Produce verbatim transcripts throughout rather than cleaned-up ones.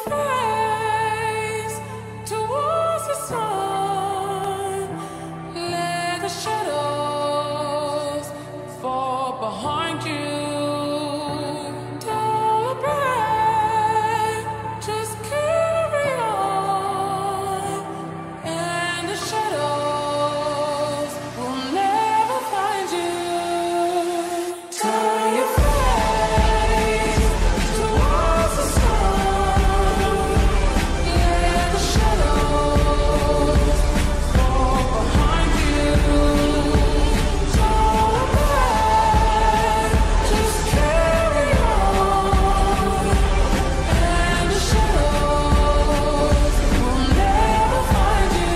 face towards the sun. Let the shadows fall behind you. Don't break, just carry on. And the shadows will never find you. Turn your face towards the sun. Let the shadows fall behind you. Don't break, just carry on. And the shadows will never find you.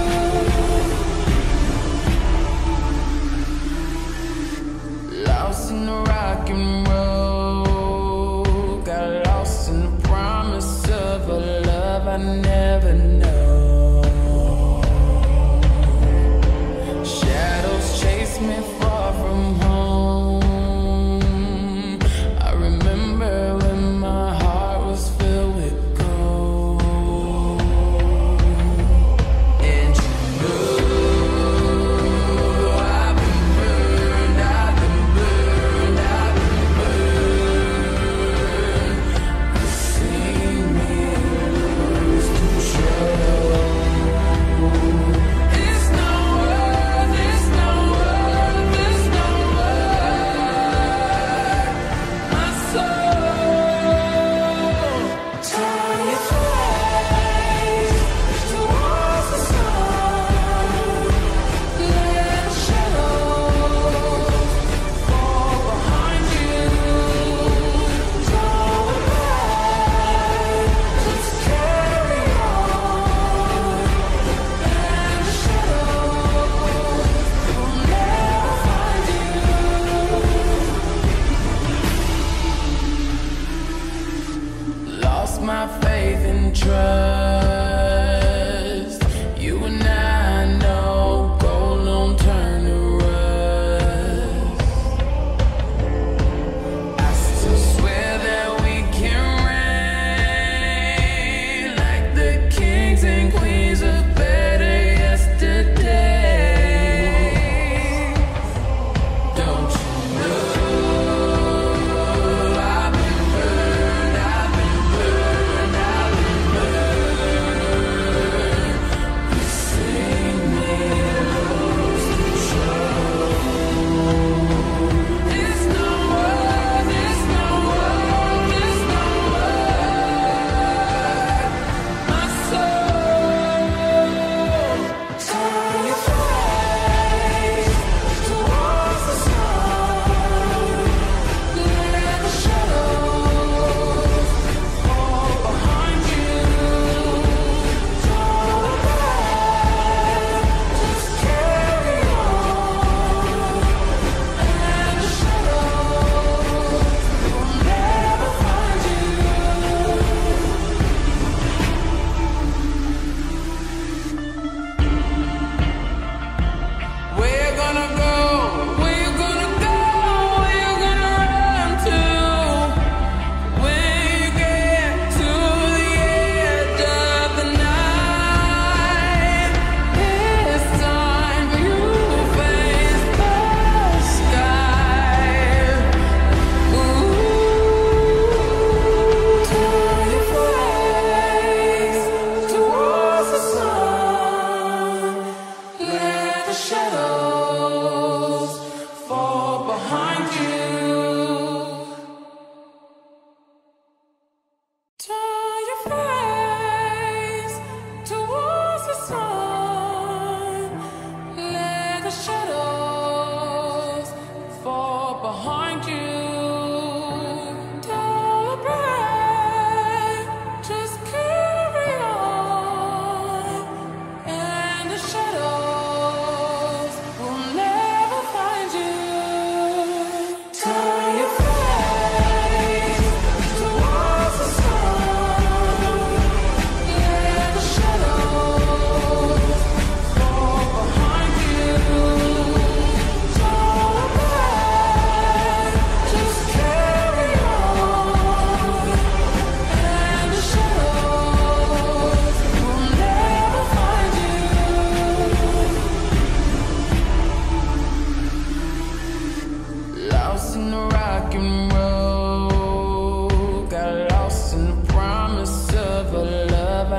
Lost in the rock and roll, got lost in the promise of a love I never know. Shadows chase me far from home. I remember when my heart was filled with gold. And you know I've been burned, I've been burned, I've been burned. You see me lose control. It's no worth, it's no worth, it's no worth my soul. Turn your face towards the sun. Let the shadows fall behind you. Don't break, just carry on. And the shadows will never find you. Lost my faith and trust. You and I know gold don't turn to rust. I still swear that we can reign like the kings and queens of better yesterday. Don't you know I've been burned, I've been burned, I've been burned.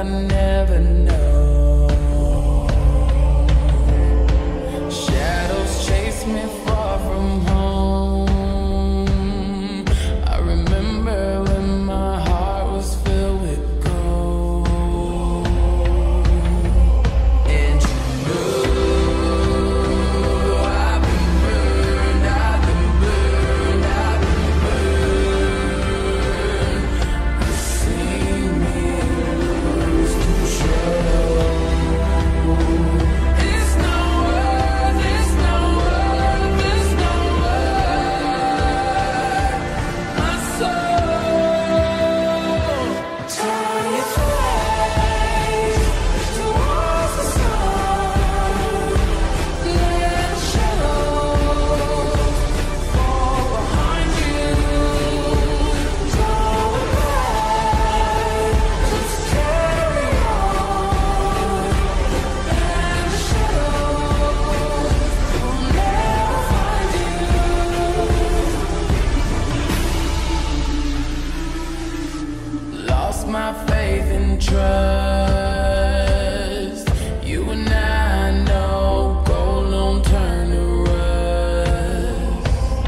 I never know. Shadows chase me far from home. I remember when my heart was filled with gold. And you know I've been burned, I've been burned, I've been burned. You see me lose control. It's no worth, it's no worth, it's no worth. My soul, turn your face towards the sun. Let shadows fall behind you. Don't look back, just carry on. And the shadows will never find you. Lost my faith and trust. You and I know gold don't turn to rust.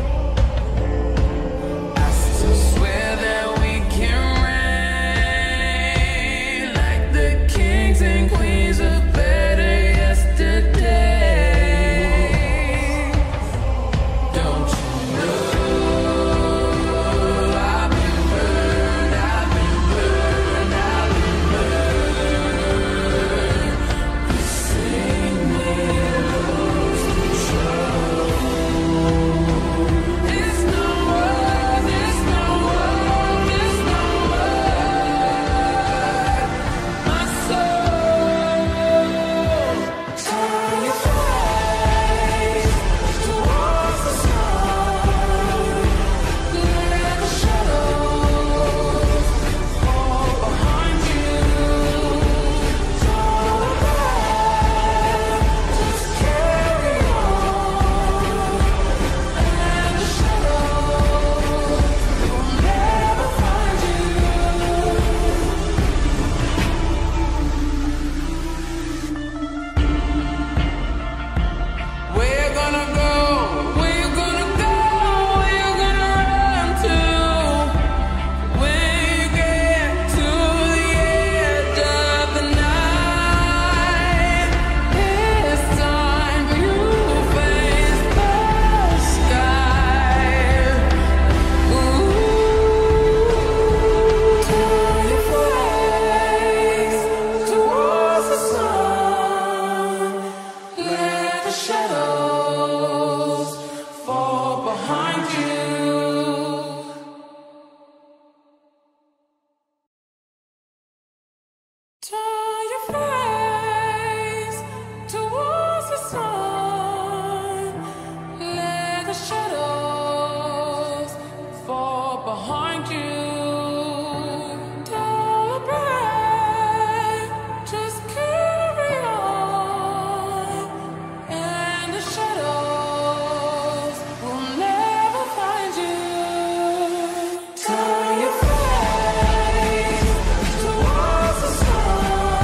I still swear that we can reign like the kings and queens of better yesterday. Don't you know I've been burned, I've been burned, I've been burned. You see me lose control. It's no worth, it's no worth, it's no worth. My soul, turn your face towards the sun. Let the shadows fall behind you. Don't look back, just carry on. And the shadows will never find you. Where you gonna go? Where you gonna go? Where you gonna run to? When you get to the edge of the night, it's time you face the sky. Ooh, turn your face towards the sun. Let the shadows fall behind you. Turn your face towards the sun. Let the shadows fall behind you. Don't break, just carry on. And the shadows will never find you. Turn your face towards the sun.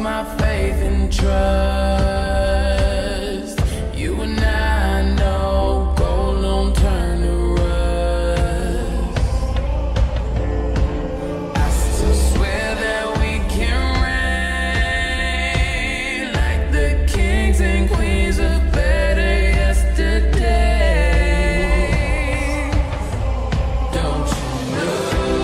my faith and trust. You and I know gold don't turn to rust. I still swear that we can reign like the kings and queens of better yesterday. Don't you know?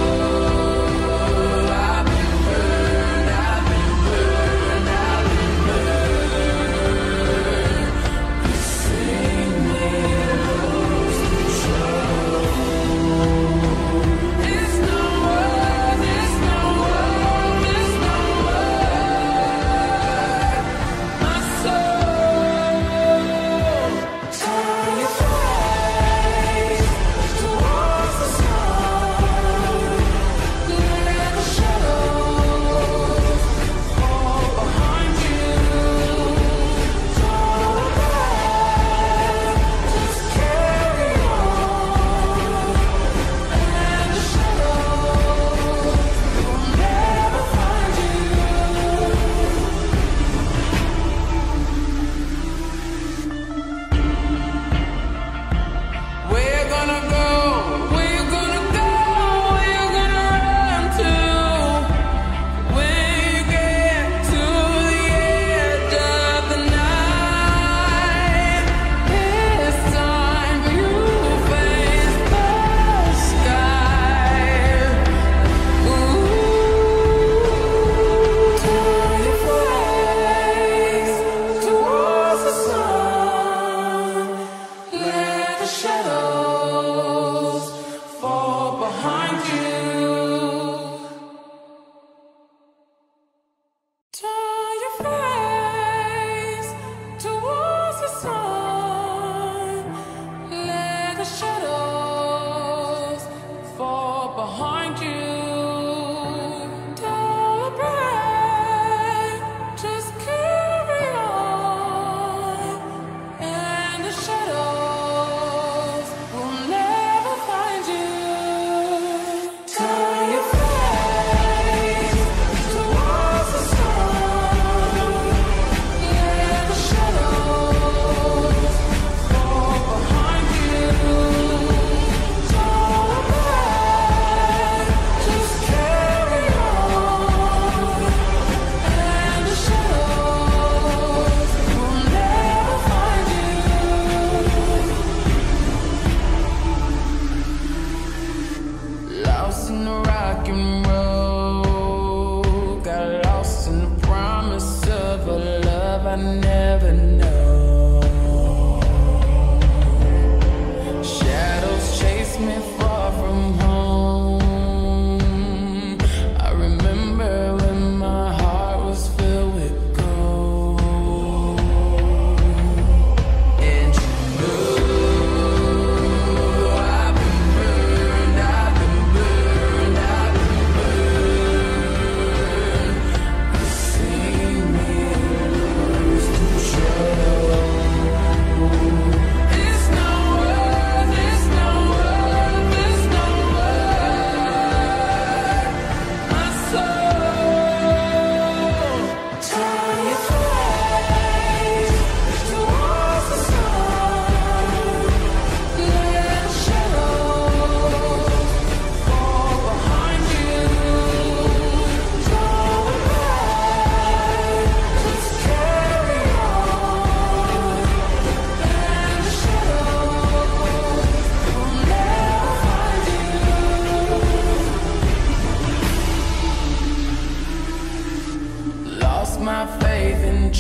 My faith and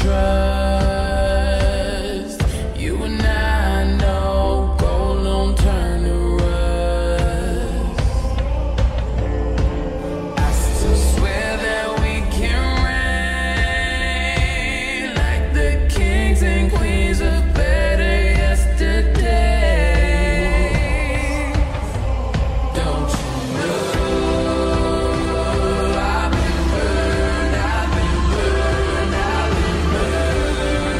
trust. You and I know gold don't turn to rust. I still swear that we can reign like the kings and queens of better yesterday. Don't you know? I've been burned, I've been burned, I've been burned.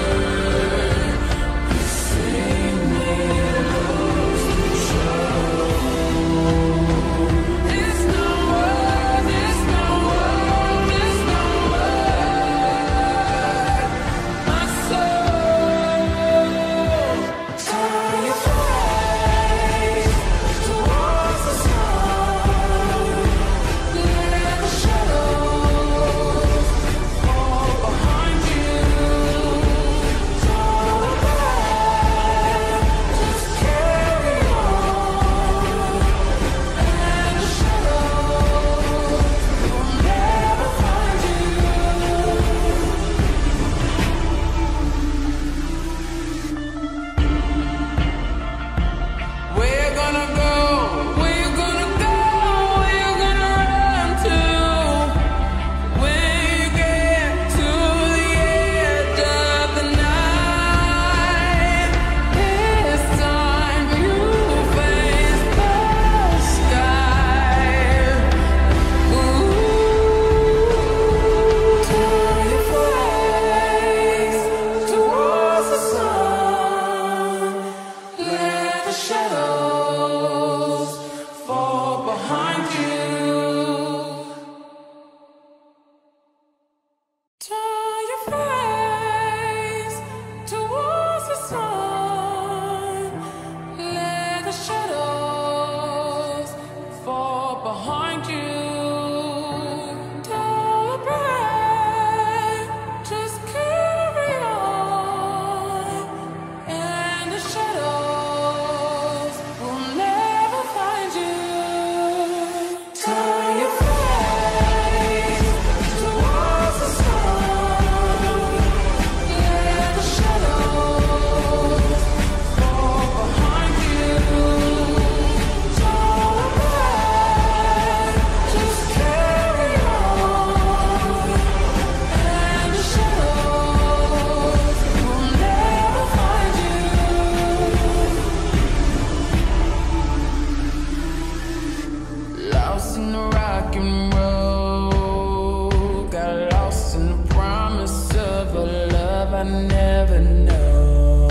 never know.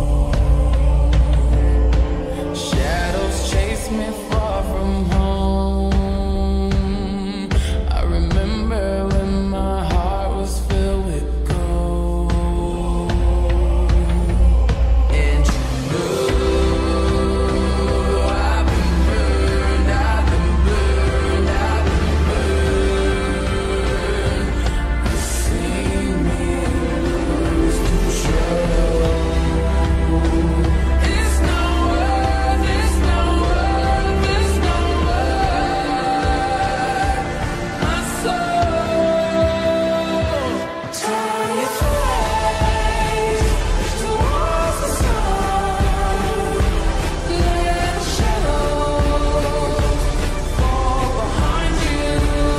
Shadows chase me far from home. I remember when my heart was filled with gold. And you know I've been burned, I've been burned, I've been burned. You see me lose control. It's no worth, it's no worth, it's no worth. My soul, turn your face towards the sun. Let the shadows fall behind you.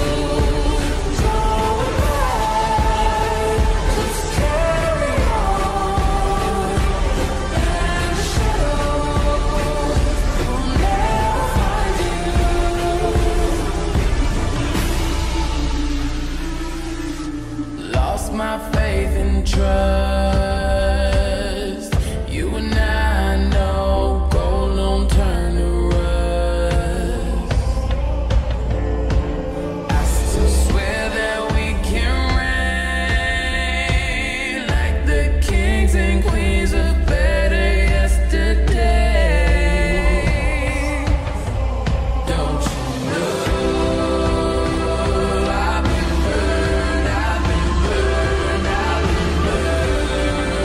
Don't look back, just carry on. And the shadows will never find you. Lost my faith and trust. You and I know gold don't turn to rust. I still swear that we can reign like the kings and queens of better yesterday. Don't you know I've been burned, I've been burned, I've been burned.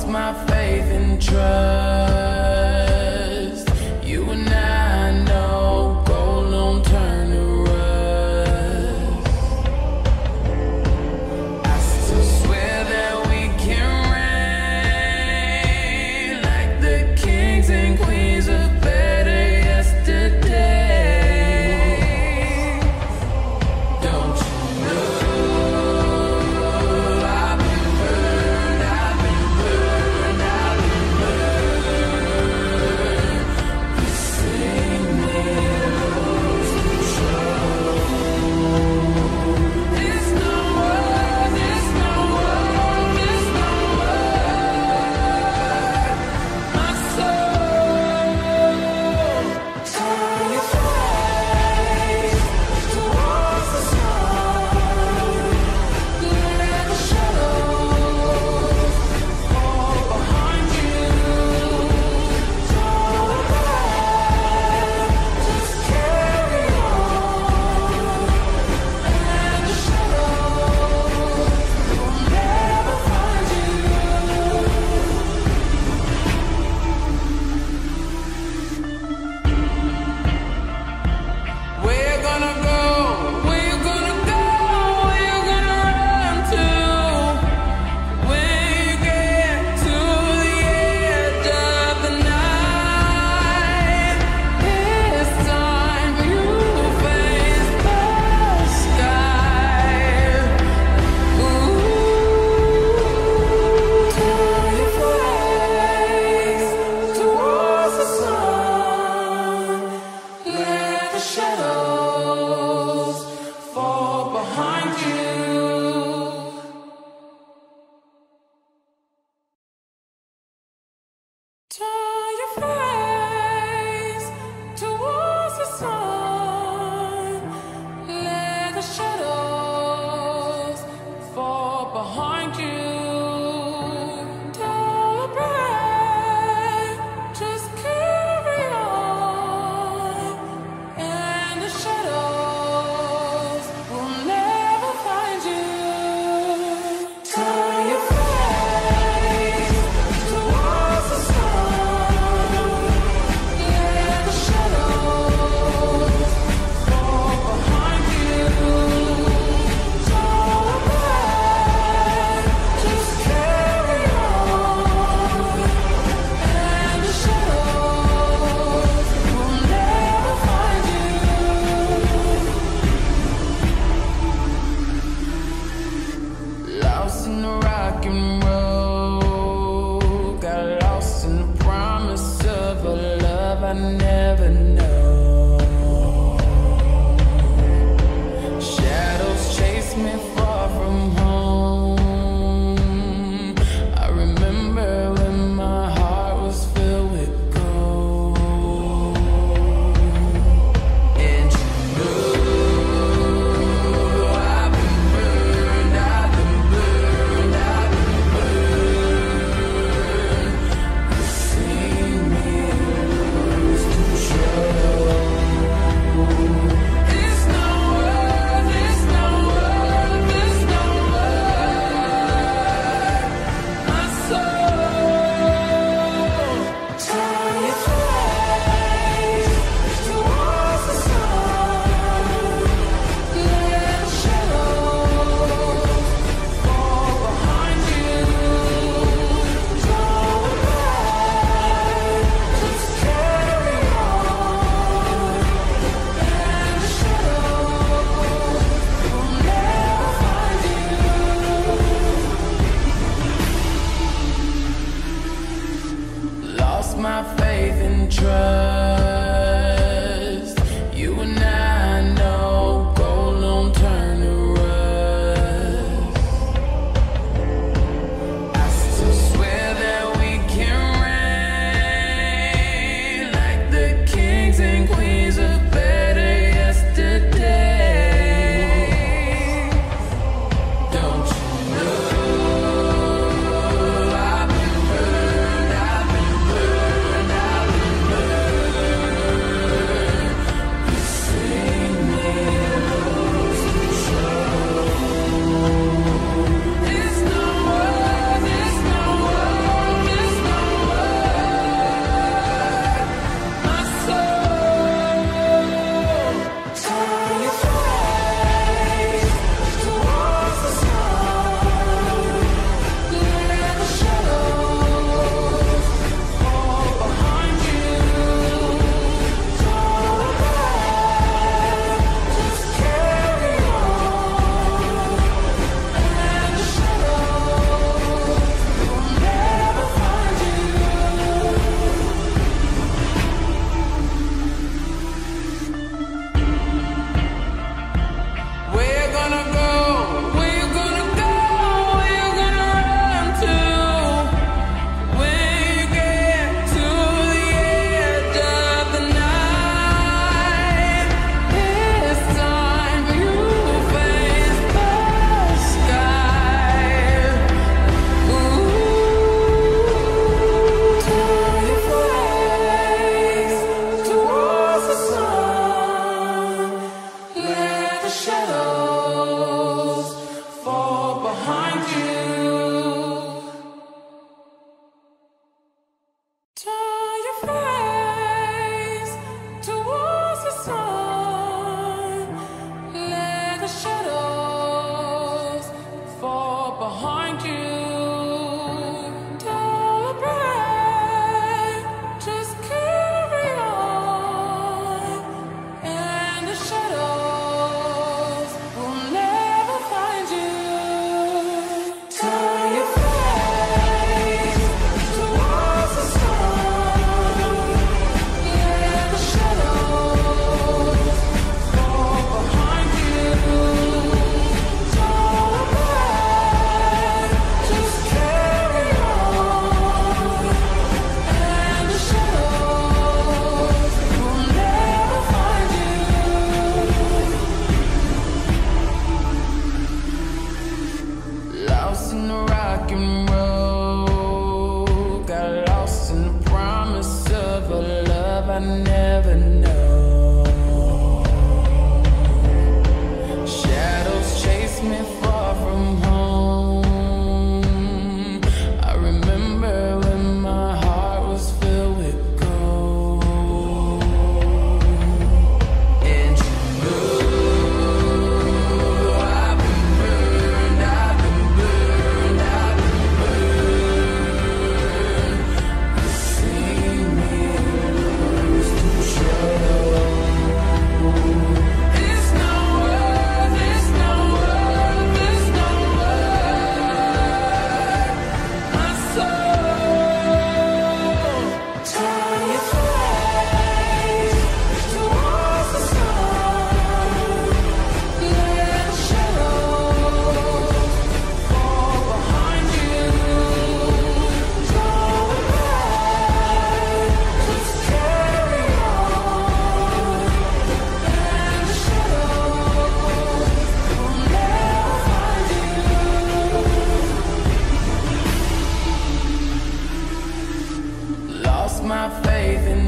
Lost my faith and trust. You and I know gold don't turn to rust. I still swear that we can reign like the kings and queens of better yesterday. Don't you know? I've been burned, I've been burned, I've been burned. The same meadows control. There's no word, there's no word, there's no word. My soul, turn your face towards the sun. Let the shadows fall behind you. Don't look back, just carry on. And the shadows will never find you. Where you gonna go? Where you gonna go? Where you gonna run to? When you get to the edge of the night, it's time you face the sky. Ooh, turn your face towards the sun. Let the shadows fall behind you. Turn your face towards the sun. Let the shadows fall behind you. Don't look back, just carry on. And the shadows will never find you. Turn your face towards the sun. Let the shadows fall behind you. Don't look back, just carry on. And the shadows will never find you. Lost in the rock and roll, got lost in the promise of a love I never know. Shadows chase me far from home. I remember when my heart was filled with gold. And you know I've been burned, I've been burned, I've been burned. The same meadows control. There's no word, there's no word, there's no word. My soul, turn your face towards the sun. Let the shadows fall behind you. Don't look back, just carry on. And the shadows will never find you. Lost my faith and trust. You and I know gold don't turn to rust. I still swear that we can reign like the kings and queens of better yesterday. Don't you know? I've been burned, I've been burned, I've been burned.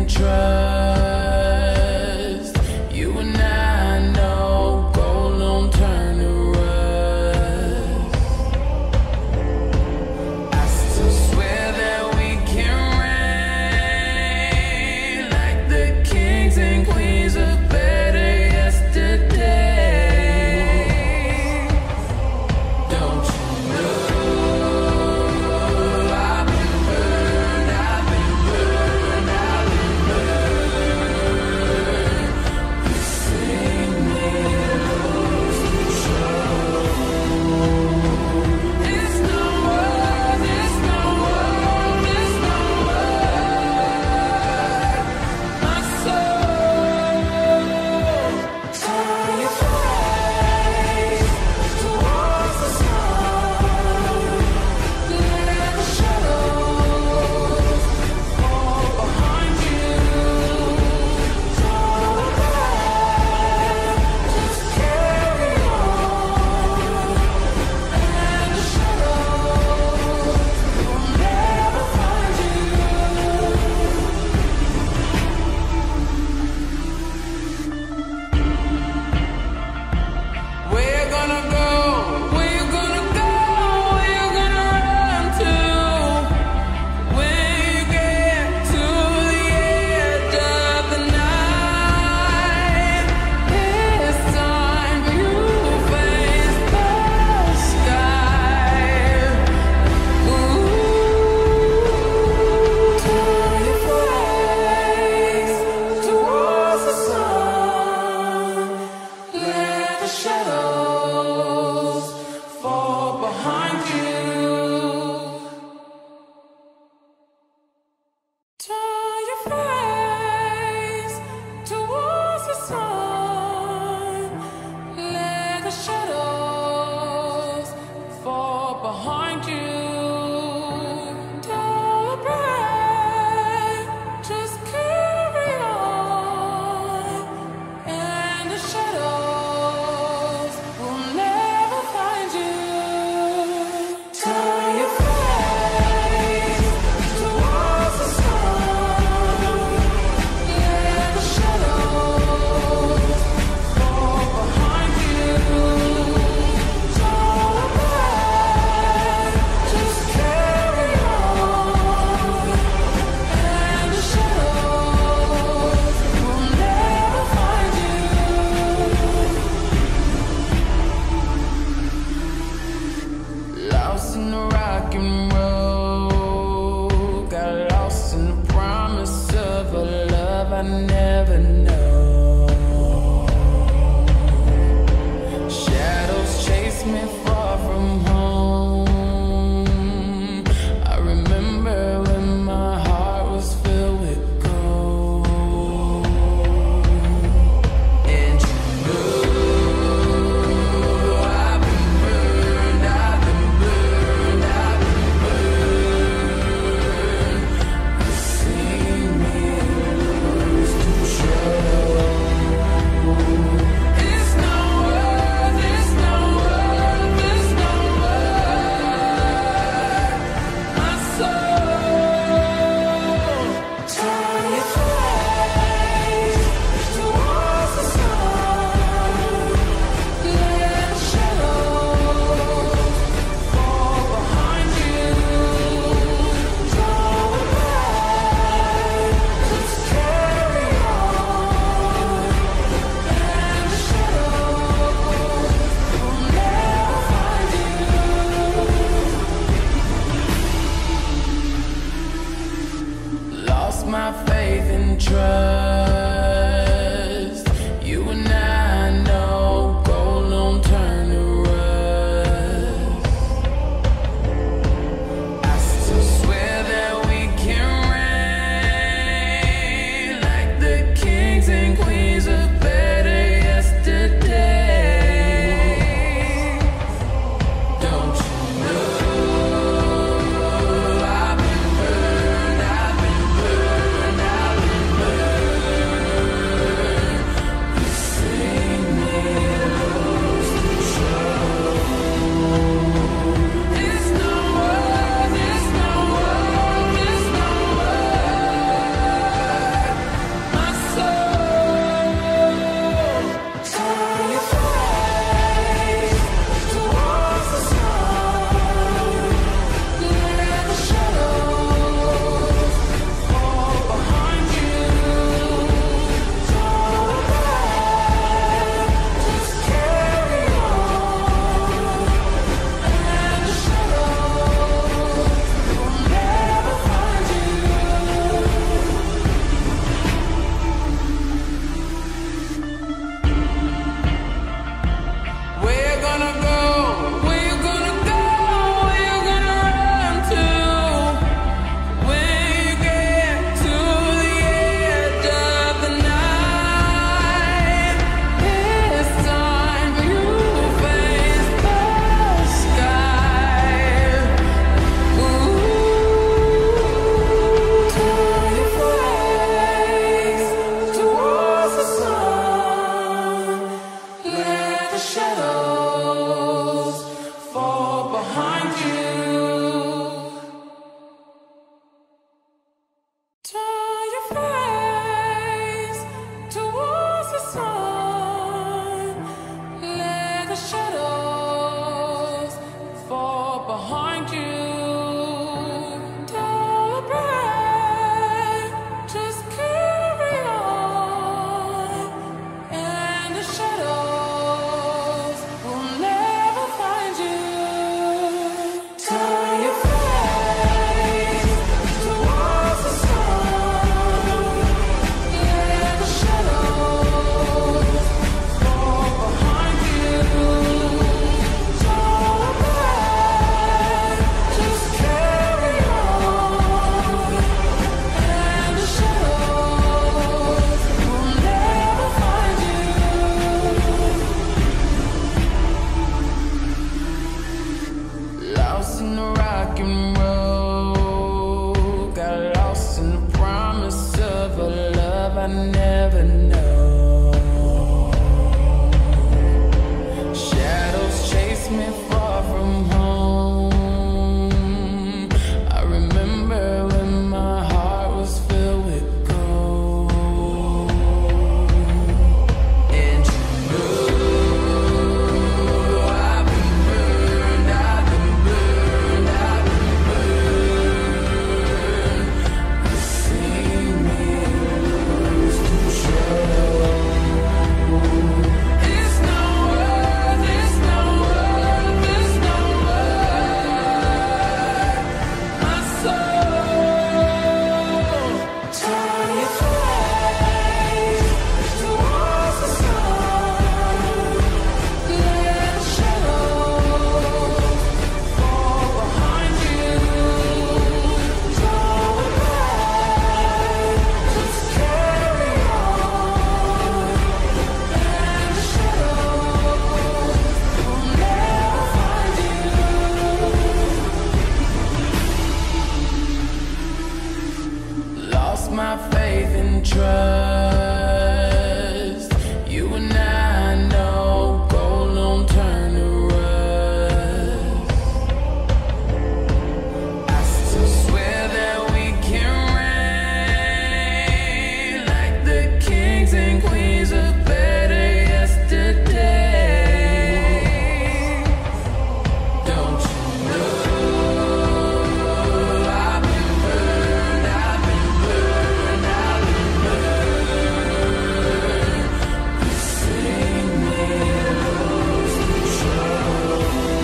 and trust. You and I know gold don't turn to rust. I still swear that we can reign like the kings and queens of better yesterday. Don't you know? I've been burned, I've been burned, I've been burned. You sing me lose control. It's no word, it's no word, it's no word. My soul, turn your face towards the sun. Let the shadows fall behind you. Don't look back, just carry on. And the shadows will never find you. Where you gonna go? Where you gonna go? Where you gonna run to? When you get to the edge of the night, it's time for you to face the sky. Ooh, turn your face towards the sun. Let the shadows fall behind you. Turn your face towards the sun. Let the shadows fall behind you. Don't look back, just carry on. And the shadows will never find you. Turn your face towards the sun. Let the shadows fall behind you. Don't look back, just carry on. And the shadows will never find you. Lost in the rock and roll, got lost in the promise of a love I never know. Shadows chase me far from home. I remember when my heart was filled with gold. And you know I've been burned, I've been burned, I've been burned. You see me lose control. It's no word, it's no word, it's no word. My soul, turn your face towards the sun. Let the shadows fall behind you. Don't look back, just carry on. And the shadows will never find you. Lost my faith and trust. You and I know gold don't turn to rust. I still swear that we can reign like the kings and queens of better yesterday. Don't you know? I've been burned, I've been burned, I've been burned. rock and roll. Got lost in the promise of a love I never know. Shadows chase me far from home. I remember when my heart was filled with gold. And you know I've been burned, I've been burned, I've been burned. You see me lose control. It's no worth, it's no worth, it's no worth. My soul, turn your face towards the sun. Let the shadows fall behind you. Don't look back, just carry on. And the shadows will never find you. Lost my faith and trust. You and I know gold don't turn to rust. I still swear that we can reign like the kings and queens of better yesterday. Don't you know I've been burned, I've been burned, I've been burned. You see me lose control.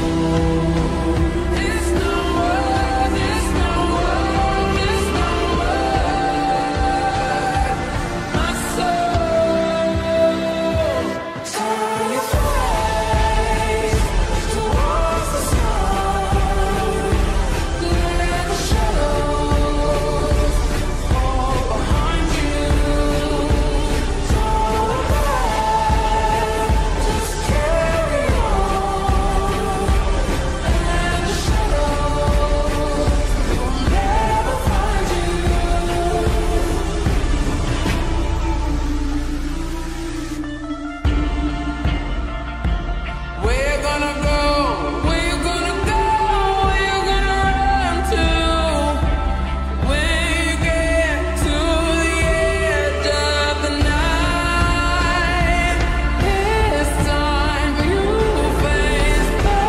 It's no worth, it's no worth, it's no worth. My soul, turn your face towards the sun. Let the shadows fall behind you. Don't look back, just carry on. And the shadows will never find you. Where you gonna go? Where you gonna go? Where you gonna run to? When you get to the edge of the night, it's time for you to face the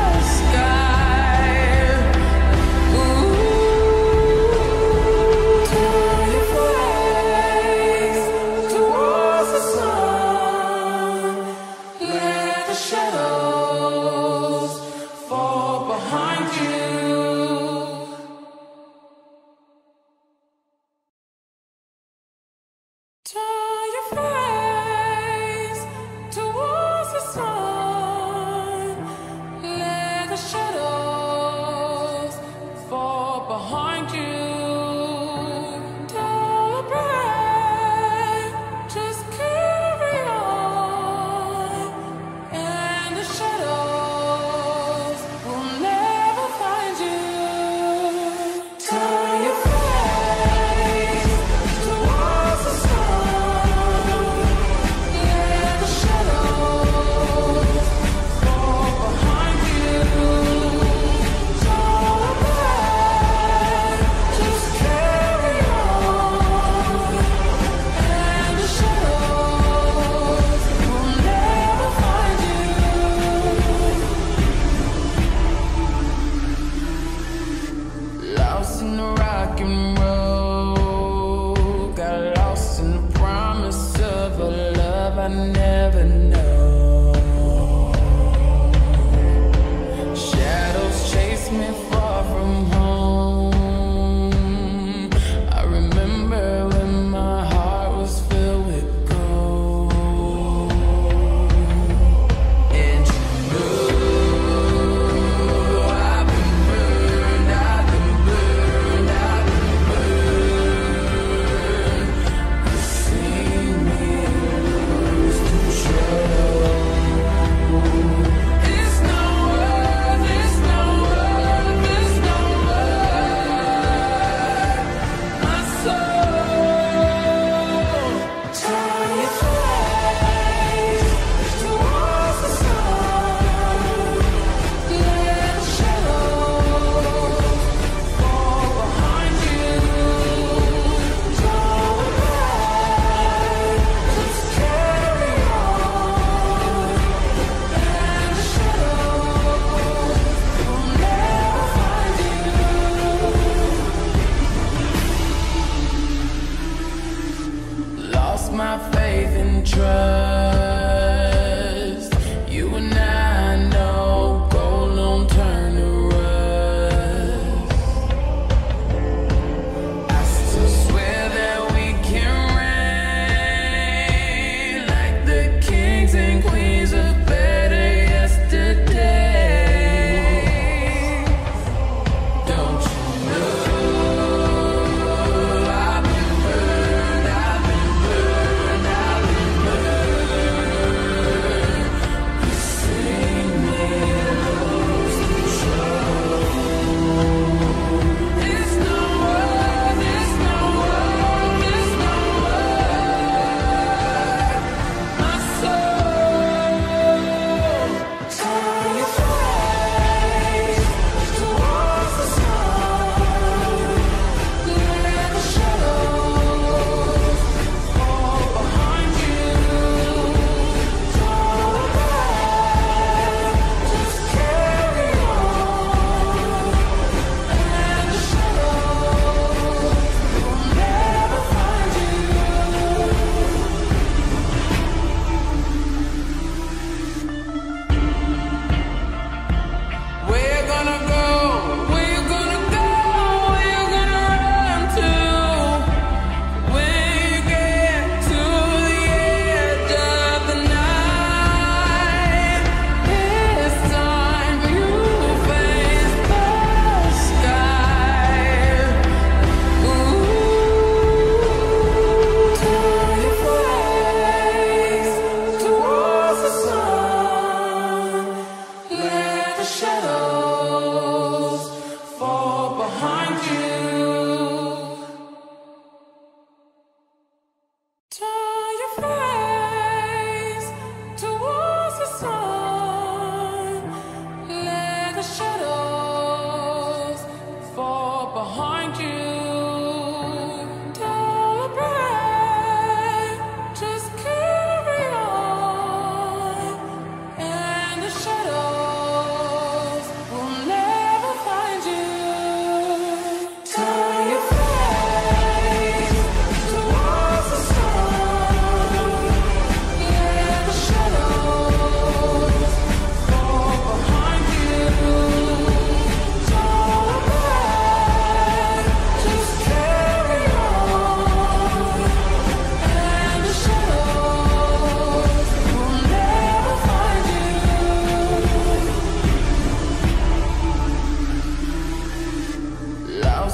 sky. Ooh, turn your face towards the sun. Let the shadows fall behind you. Turn your face towards the sun. Let the shadows fall behind you. Don't look back, just carry on. And the shadows will never find you. Turn your face towards the sun. Let the shadows fall behind you. Don't look back, just carry on. And the shadows will never find you. Lost in the rock and roll. Got lost in the promise of a love I never know. Shadows chase me far from home. I remember when my heart was filled with gold. And you know I've been burned, I've been burned, I've been burned.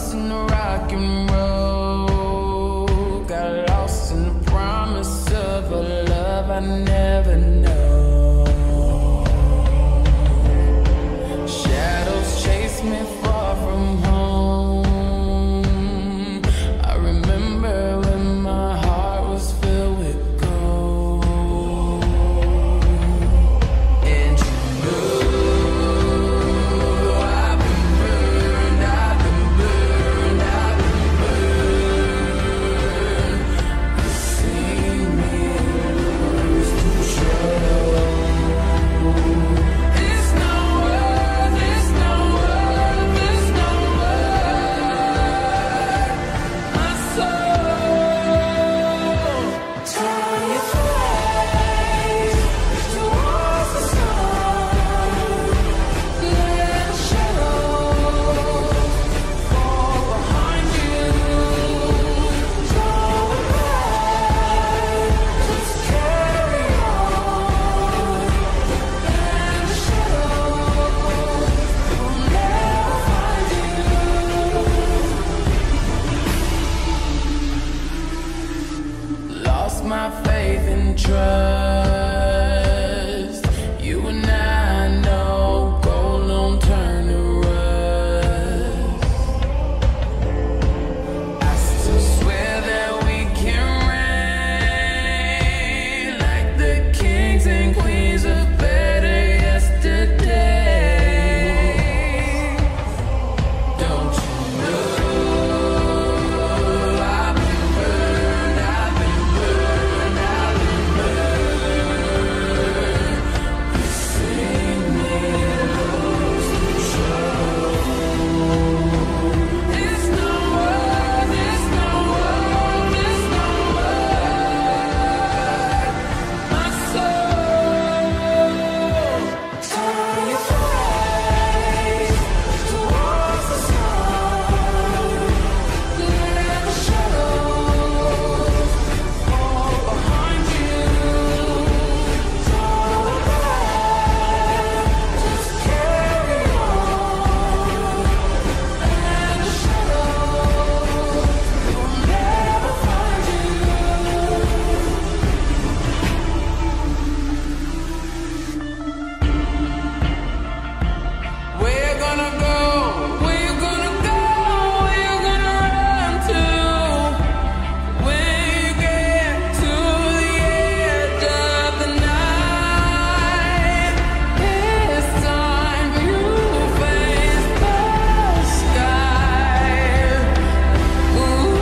Lost in the rock and roll, got lost in the promise of a love I never know. Shadows chase me far from home. I remember when my heart was filled with gold. And you know I've been burned, I've been burned, I've been burned. You see me lose control. It's no word, it's no word, it's no word. My soul, turn your face towards the sun. Let the shadows fall behind you. Don't look back, just carry on. And the shadows will never find you. Lost my faith and trust. You and I know gold don't turn to rust. I still swear that we can reign like the kings and queens of better yesterday. Don't you know I've been burned, I've been burned, I've been burned. You see me lose control. It's no word, it's no word, it's no word. My soul, turn your face towards the sun. Let the shadows fall behind you. Don't look back, just carry on. And the shadows will never find you. Where you gonna go? Where you gonna go? Where you gonna run to? When you get to the edge of the night, it's time you face the sky. Ooh,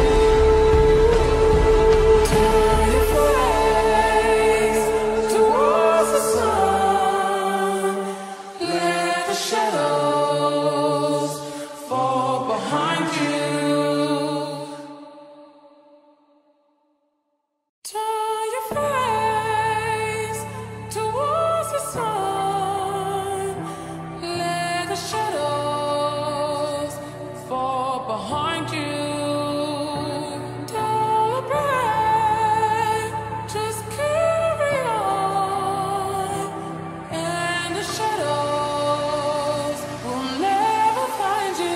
turn your face towards the sun. Let the shadows fall behind you. Turn your face towards the sun. Let the shadows fall behind you. Don't look back, just carry on. And the shadows will never find you.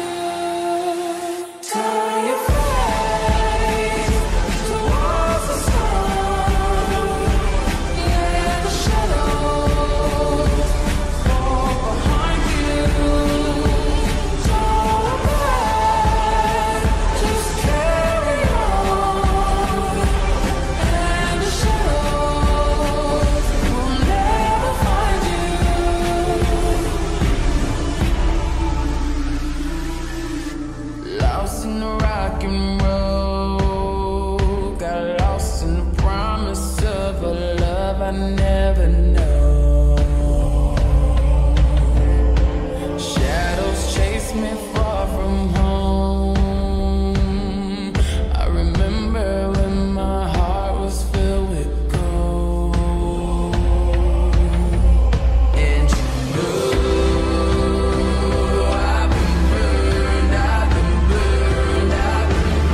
Turn your face towards the sun. Let the shadows fall behind you. Don't look back, just carry on. And the shadows will never find you. Lost in the rock and roll, got lost in the promise of a love I never know. Shadows chase me far from home. I remember when my heart was filled with gold. And you know I've been burned, I've been burned, I've been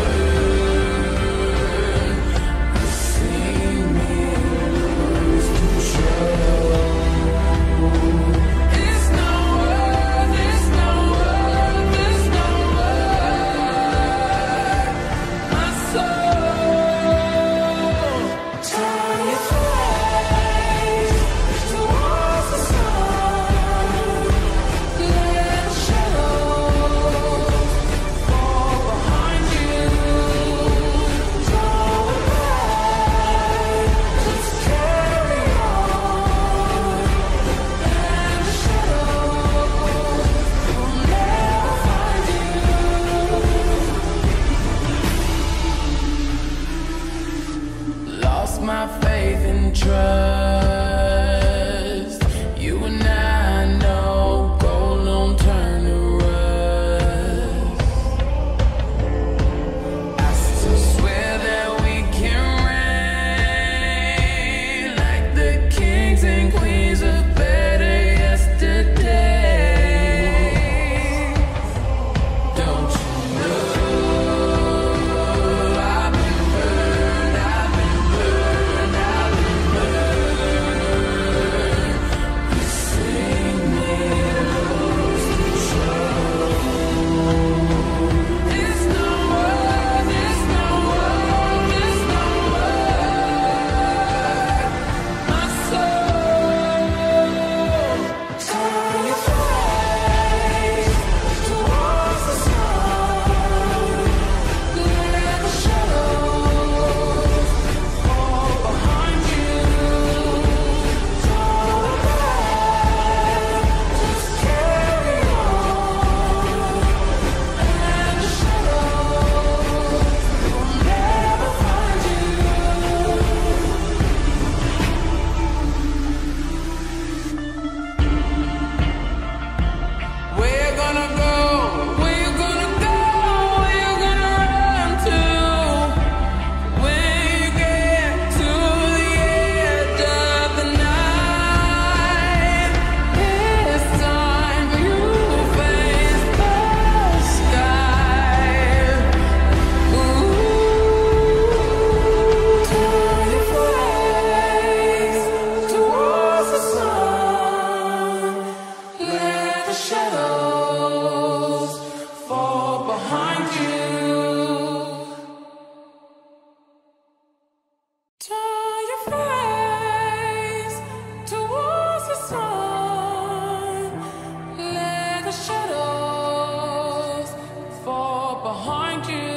behind you.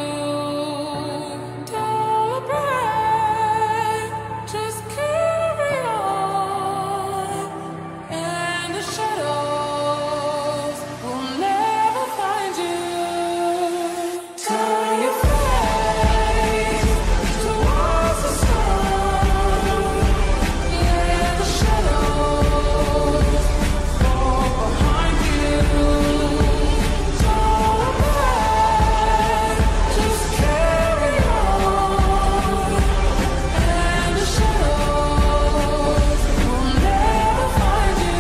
Don't break, just carry on, and the shadows will never find you. Turn your face towards the sun, let the shadows fall behind you. Don't break, just carry on, and the shadows will never find you.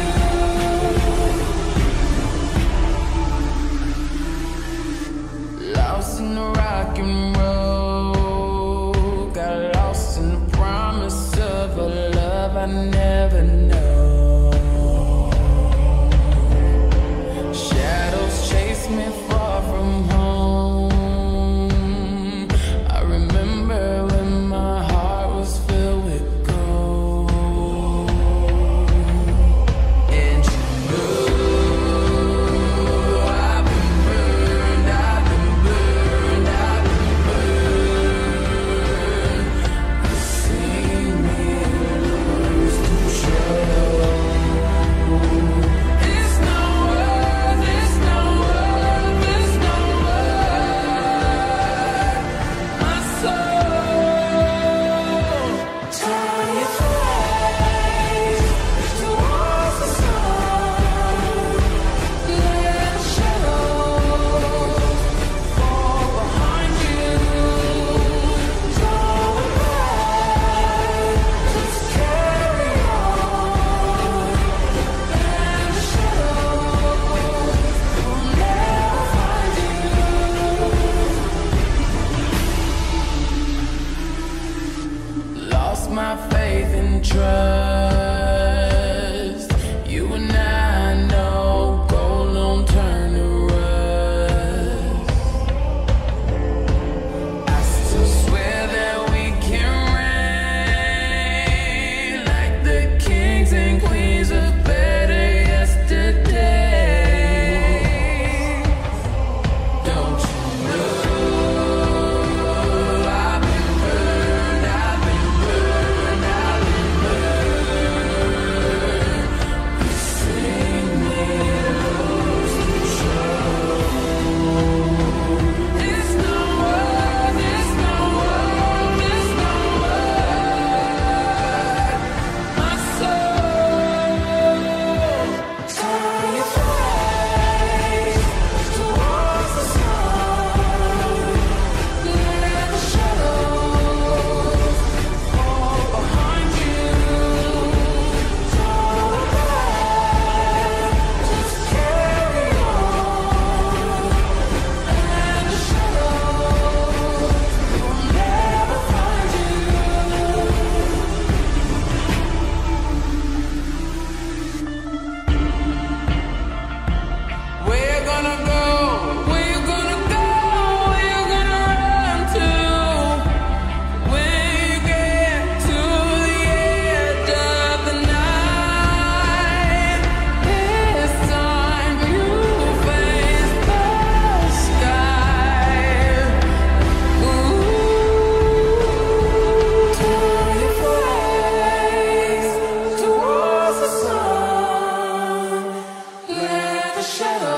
Lost in the rock and roll, got lost in the promise of a love I never know. Shadows chase me far from home. I remember when my heart was filled with gold. And you know I've been burned, I've been burned, I've been burned. You see me lose to shadow. It's no word, it's no word, it's no word. My soul, turn your face towards the sun, let the shadows fall behind you. Don't break, just carry on, and the shadows will never find you. Lost my faith and trust. You and I know gold don't turn to rust. I still swear that we can reign like the kings and queens of better yesterday. Don't you know I've been burned, I've been burned, I've been burned. You sing me lose to show. It's no word, it's no word, it's no word. My soul, turn your face towards the sun, let the shadows fall behind you. Don't break, just carry on, and the shadows will never find you. Where you gonna go? Where you gonna go? Where you gonna run to? When you get to the edge of the night, this time you face the sky. Ooh, turn your face towards the sun, let the shadows